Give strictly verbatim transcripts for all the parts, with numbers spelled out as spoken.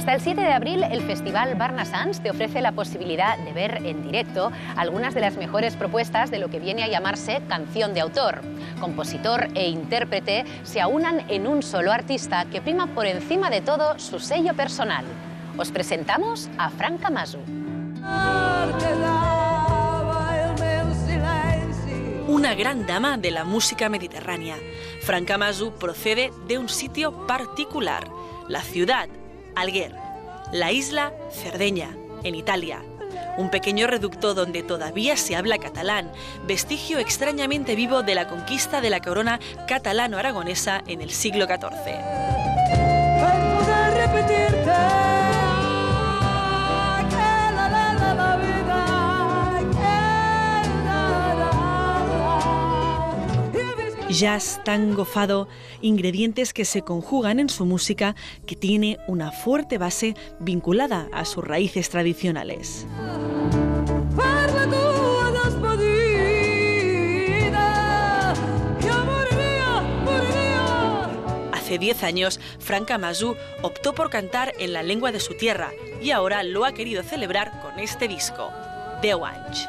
Hasta el siete de abril, el Festival Barna-Sans te ofrece la posibilidad de ver en directo algunas de las mejores propuestas de lo que viene a llamarse canción de autor. Compositor e intérprete se aunan en un solo artista que prima por encima de todo su sello personal. Os presentamos a Frank Amasu. Una gran dama de la música mediterránea. Frank Amasu procede de un sitio particular, la ciudad Alguer, la isla Cerdeña, en Italia. Un pequeño reducto donde todavía se habla catalán, vestigio extrañamente vivo de la conquista de la corona catalano-aragonesa en el siglo catorce. Jazz, tango, fado, ingredientes que se conjugan en su música, que tiene una fuerte base vinculada a sus raíces tradicionales. Hace diez años, Frank Amasu optó por cantar en la lengua de su tierra y ahora lo ha querido celebrar con este disco, deu anys.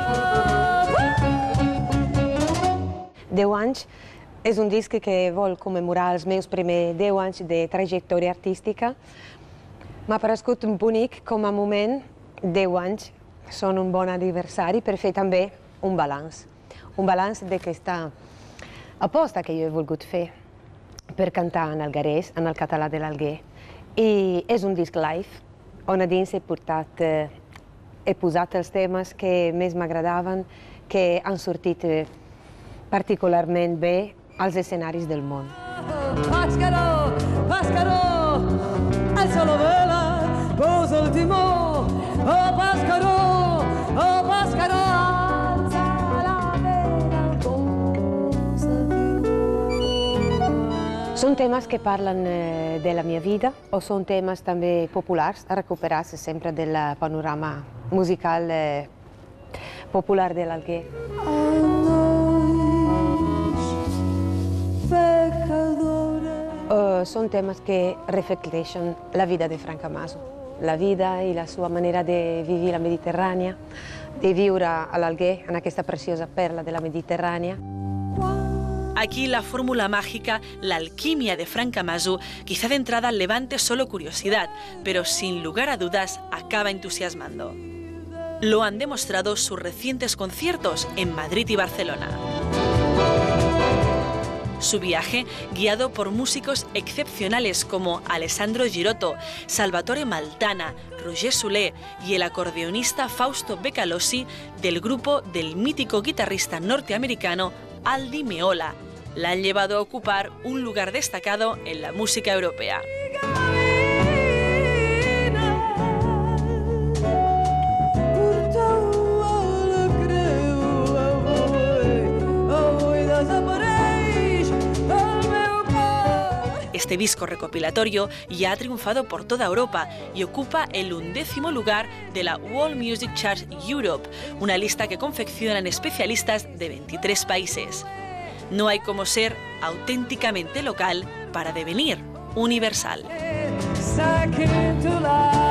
deu anys és un disc que vol commemorar els meus primers deu anys de trajectòria artística. M'ha paregut bonic com a moment. deu anys són un bon aniversari per fer també un balanç. Un balanç d'aquesta aposta que jo he volgut fer per cantar en alguerès, en el català de l'Alguer. I és un disc live on a dins he portat, eh, he posat els temes que més m'agradaven, que han sortit eh, particularment bé als escenaris del món. Pàscaro, pàscaro, alza la vela, posa el timó, oh pàscaro, oh pàscaro, alza la vela, posa el timó. Són temes que parlen eh, de la meva vida o són temes també populars, recuperats sempre del panorama musical eh, popular de l'Alguer. Uh, són temes que reflecteixen la vida de Frank Amasu, la vida i la sua manera de vivir la Mediterrània, de viure a l'Alguer, en aquesta preciosa perla de la Mediterrània. Aquí la fórmula mágica, la alquimia de Frank Amasu, quizá de entrada levante solo curiosidad, pero sin lugar a dudas acaba entusiasmando. Lo han demostrado sus recientes conciertos en Madrid y Barcelona. Su viaje, guiado por músicos excepcionales como Alessandro Girotto, Salvatore Maltana, Roger Soler y el acordeonista Fausto Becalosi, del grupo del mítico guitarrista norteamericano Al Di Meola, la han llevado a ocupar un lugar destacado en la música europea. Este disco recopilatorio ya ha triunfado por toda Europa y ocupa el undécimo lugar de la World Music Chart Europe, una lista que confeccionan especialistas de veintitrés países. No hay como ser auténticamente local para devenir universal.